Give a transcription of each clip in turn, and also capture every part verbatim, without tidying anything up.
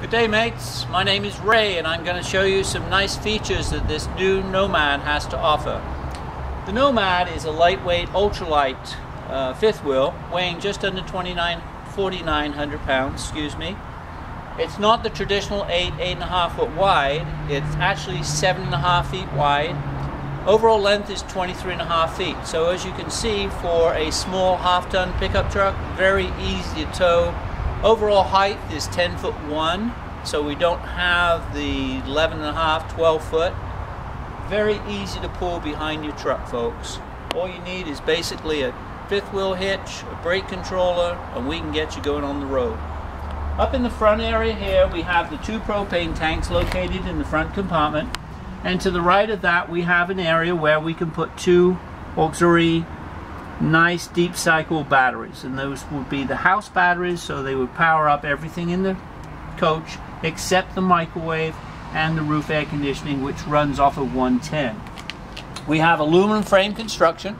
Good day, mates. My name is Ray and I'm going to show you some nice features that this new Nomad has to offer. The Nomad is a lightweight, ultralight uh, fifth wheel weighing just under twenty-nine, forty-nine hundred pounds, excuse me. It's not the traditional eight, eight and a half foot wide. It's actually seven and a half feet wide. Overall length is twenty-three and a half feet. So as you can see, for a small half-ton pickup truck, very easy to tow. Overall height is ten foot one, so we don't have the eleven and a half, twelve foot. Very easy to pull behind your truck, folks. All you need is basically a fifth wheel hitch, a brake controller, and we can get you going on the road. Up in the front area here, we have the two propane tanks located in the front compartment. And to the right of that, we have an area where we can put two auxiliary nice deep cycle batteries, and those would be the house batteries, so they would power up everything in the coach except the microwave and the roof air conditioning, which runs off of one ten. We have aluminum frame construction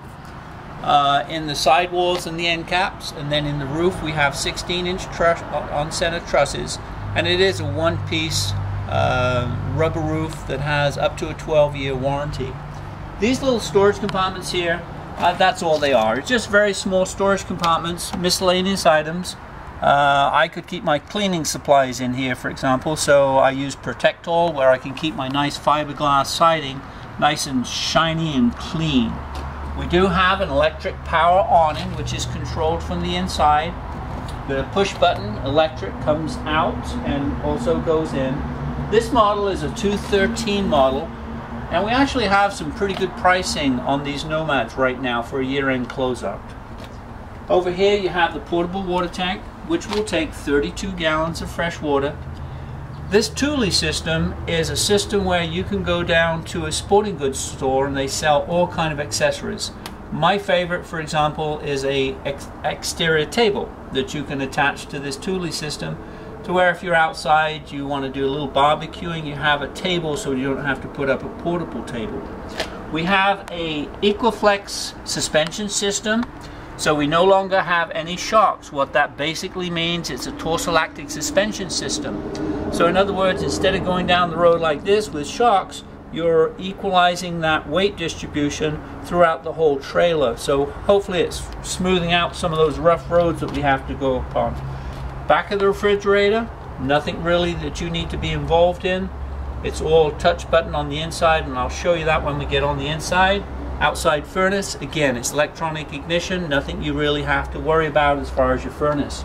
uh, in the sidewalls and the end caps, and then in the roof we have sixteen inch truss on center trusses, and it is a one-piece uh, rubber roof that has up to a twelve year warranty. These little storage compartments here, Uh, that's all they are. It's just very small storage compartments, miscellaneous items. Uh, I could keep my cleaning supplies in here, for example, so I use Protectol, where I can keep my nice fiberglass siding nice and shiny and clean. We do have an electric power awning, which is controlled from the inside. The push button electric comes out and also goes in. This model is a two thirteen model. And we actually have some pretty good pricing on these Nomads right now for a year-end closeout. Over here you have the portable water tank, which will take thirty-two gallons of fresh water. This Thule system is a system where you can go down to a sporting goods store and they sell all kind of accessories. My favorite, for example, is a ex exterior table that you can attach to this Thule system, to where if you're outside, you want to do a little barbecuing, you have a table so you don't have to put up a portable table. We have a Equiflex suspension system, so we no longer have any shocks. What that basically means, it's a torsolactic suspension system. So in other words, instead of going down the road like this with shocks, you're equalizing that weight distribution throughout the whole trailer. So hopefully it's smoothing out some of those rough roads that we have to go upon. Back of the refrigerator, nothing really that you need to be involved in. It's all touch button on the inside, and I'll show you that when we get on the inside. Outside furnace, again, it's electronic ignition, nothing you really have to worry about as far as your furnace.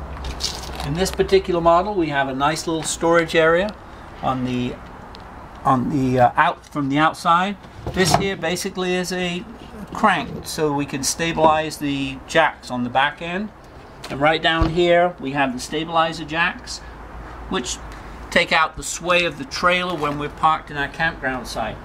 In this particular model, we have a nice little storage area on the on the uh, out from the outside. This here basically is a crank, so we can stabilize the jacks on the back end. And right down here we have the stabilizer jacks, which take out the sway of the trailer when we're parked in our campground site.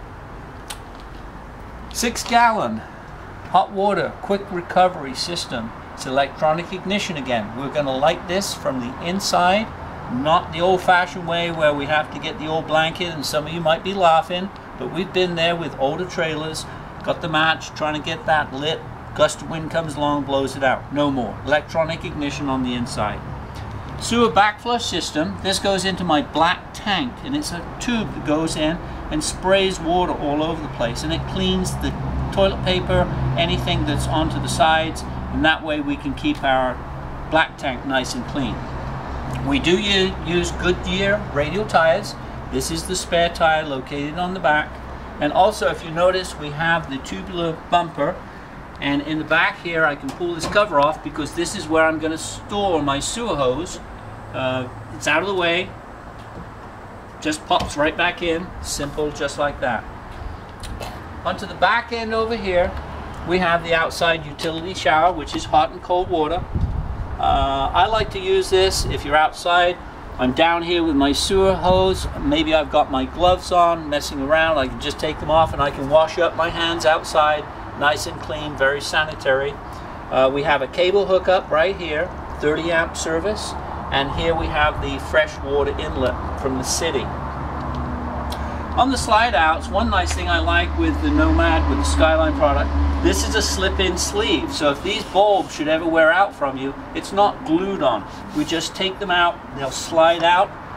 Six gallon hot water quick recovery system. It's electronic ignition again. We're going to light this from the inside, not the old-fashioned way where we have to get the old blanket, and some of you might be laughing, but we've been there with older trailers, got the match, trying to get that lit. Gust of wind comes along, blows it out. No more. Electronic ignition on the inside. Sewer backflush system. This goes into my black tank, and it's a tube that goes in and sprays water all over the place, and it cleans the toilet paper, anything that's onto the sides, and that way we can keep our black tank nice and clean. We do use Goodyear radial tires. This is the spare tire located on the back, and also if you notice we have the tubular bumper. And in the back here, I can pull this cover off because this is where I'm going to store my sewer hose. Uh, it's out of the way, just pops right back in, simple, just like that. Onto the back end over here, we have the outside utility shower, which is hot and cold water. Uh, I like to use this if you're outside. I'm down here with my sewer hose, maybe I've got my gloves on, messing around, I can just take them off and I can wash up my hands outside. Nice and clean, very sanitary. Uh, we have a cable hookup right here, thirty amp service, and here we have the fresh water inlet from the city. On the slide outs, one nice thing I like with the Nomad, with the Skyline product, this is a slip-in sleeve. So if these bulbs should ever wear out from you, it's not glued on. We just take them out, they'll slide out,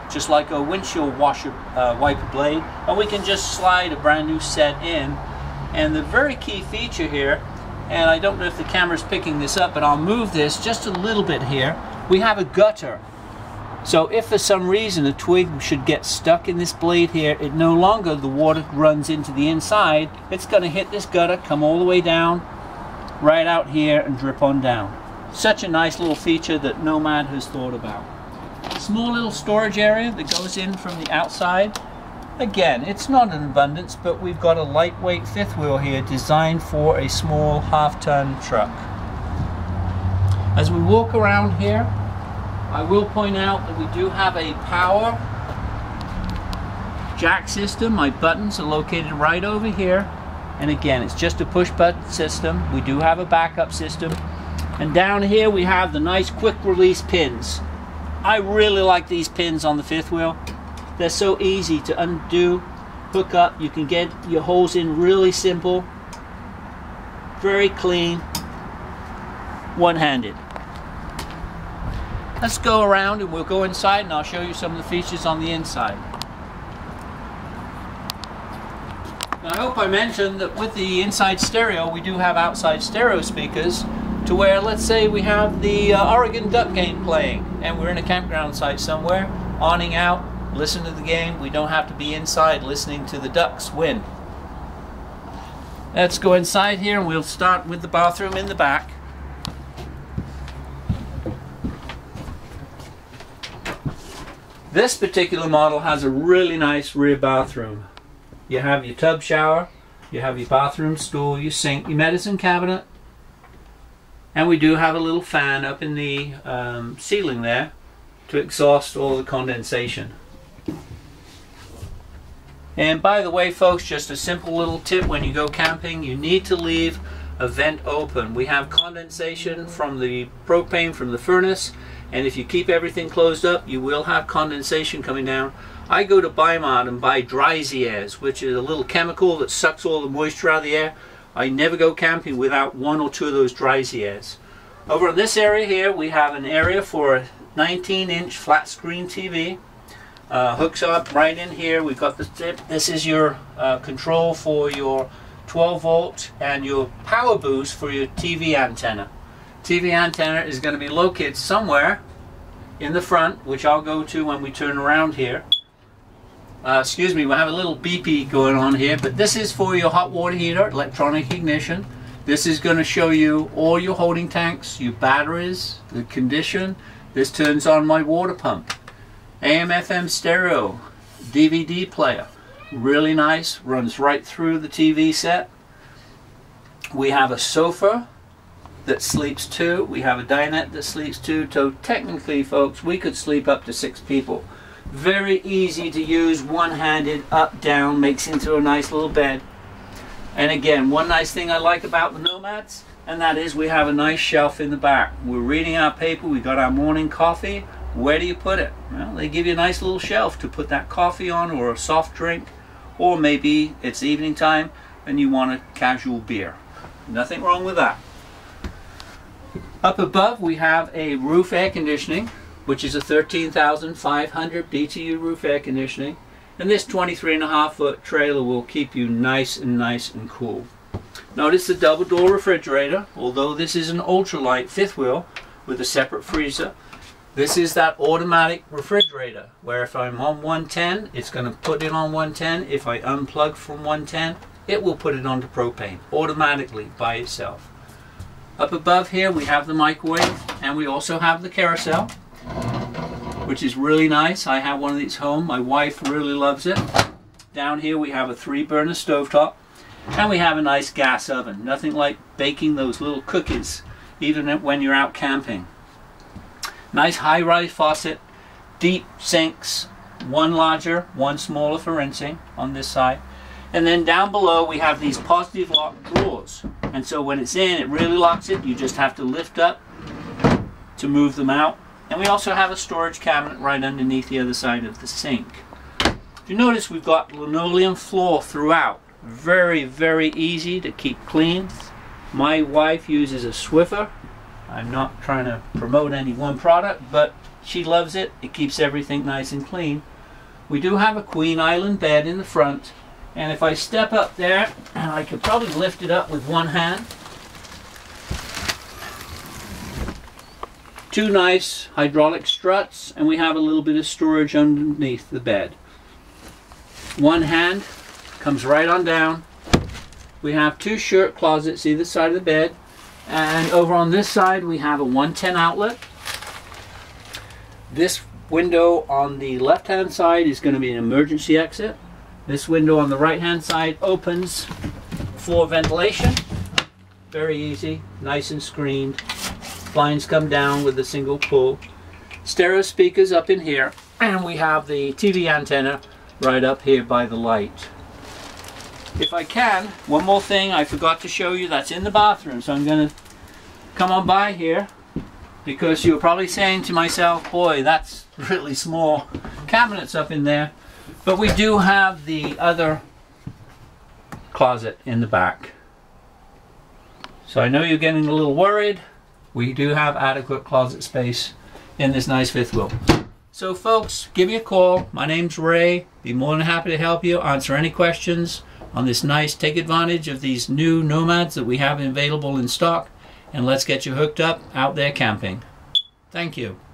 just like a windshield washer uh, wiper blade, and we can just slide a brand new set in. And the very key feature here, and I don't know if the camera's picking this up, but I'll move this just a little bit here. We have a gutter. So if for some reason a twig should get stuck in this blade here, it no longer, the water runs into the inside. It's going to hit this gutter, come all the way down, right out here, and drip on down. Such a nice little feature that Nomad has thought about. Small little storage area that goes in from the outside. Again, it's not an abundance, but we've got a lightweight fifth wheel here designed for a small half-ton truck. As we walk around here, I will point out that we do have a power jack system. My buttons are located right over here. And again, it's just a push button system. We do have a backup system. And down here we have the nice quick release pins. I really like these pins on the fifth wheel. They're so easy to undo, hook up. You can get your holes in really simple, very clean, one-handed. Let's go around and we'll go inside and I'll show you some of the features on the inside. Now, I hope I mentioned that with the inside stereo we do have outside stereo speakers to where, let's say we have the uh, Oregon Duck game playing and we're in a campground site somewhere, awning out, listen to the game. We don't have to be inside listening to the ducks win. Let's go inside here and we'll start with the bathroom in the back. This particular model has a really nice rear bathroom. You have your tub shower, you have your bathroom stool, your sink, your medicine cabinet, and we do have a little fan up in the um, ceiling there to exhaust all the condensation. And by the way, folks, just a simple little tip: when you go camping, you need to leave a vent open. We have condensation from the propane from the furnace, and if you keep everything closed up, you will have condensation coming down. I go to Bi-Mart and buy Dry-Z-Airs, which is a little chemical that sucks all the moisture out of the air. I never go camping without one or two of those Dry-Z-Airs. Over in this area here, we have an area for a nineteen inch flat screen T V. Uh, hooks up right in here. We've got the tip. This is your uh, control for your twelve volt and your power boost for your T V antenna. T V antenna is going to be located somewhere in the front, which I'll go to when we turn around here. Uh, excuse me, we have a little beepy going on here, but this is for your hot water heater, electronic ignition. This is going to show you all your holding tanks, your batteries, the condition. This turns on my water pump. A M F M stereo, D V D player, really nice, runs right through the T V set. We have a sofa that sleeps two. We have a dinette that sleeps two. So technically, folks, we could sleep up to six people. Very easy to use, one-handed, up, down, makes into a nice little bed. And again, one nice thing I like about the Nomads, and that is we have a nice shelf in the back. We're reading our paper, we got our morning coffee. Where do you put it? Well, they give you a nice little shelf to put that coffee on, or a soft drink, or maybe it's evening time and you want a casual beer. Nothing wrong with that. Up above we have a roof air conditioning, which is a thirteen thousand five hundred B T U roof air conditioning, and this twenty-three and a half foot trailer will keep you nice and nice and cool. Notice the double door refrigerator. Although this is an ultralight fifth wheel with a separate freezer, this is that automatic refrigerator where if I'm on one ten, it's going to put it on one ten. If I unplug from one ten, it will put it onto propane automatically by itself. Up above here we have the microwave, and we also have the carousel, which is really nice. I have one of these home. My wife really loves it. Down here we have a three burner stovetop, and we have a nice gas oven. Nothing like baking those little cookies even when you're out camping. Nice high-rise faucet, deep sinks, one larger, one smaller for rinsing on this side. And then down below we have these positive lock drawers. And so when it's in, it really locks it. You just have to lift up to move them out. And we also have a storage cabinet right underneath the other side of the sink. If you notice, we've got linoleum floor throughout. Very, very easy to keep clean. My wife uses a Swiffer I'm not trying to promote any one product, but she loves it. It keeps everything nice and clean. We do have a Queen Island bed in the front, and if I step up there, and I could probably lift it up with one hand. Two nice hydraulic struts, and we have a little bit of storage underneath the bed. One hand comes right on down. We have two shirt closets either side of the bed, and over on this side we have a one ten outlet. This window on the left hand side is going to be an emergency exit. This window on the right hand side opens for ventilation. Very easy, nice and screened. Blinds come down with a single pull. Stereo speakers up in here, and we have the T V antenna right up here by the light. If I can, one more thing I forgot to show you that's in the bathroom, so I'm going to come on by here, because you're probably saying to myself, boy, that's really small cabinets up in there. But we do have the other closet in the back. So I know you're getting a little worried. We do have adequate closet space in this nice fifth wheel. So folks, give me a call. My name's Ray. Be more than happy to help you, answer any questions on this nice, take advantage of these new Nomads that we have available in stock, and let's get you hooked up out there camping. Thank you.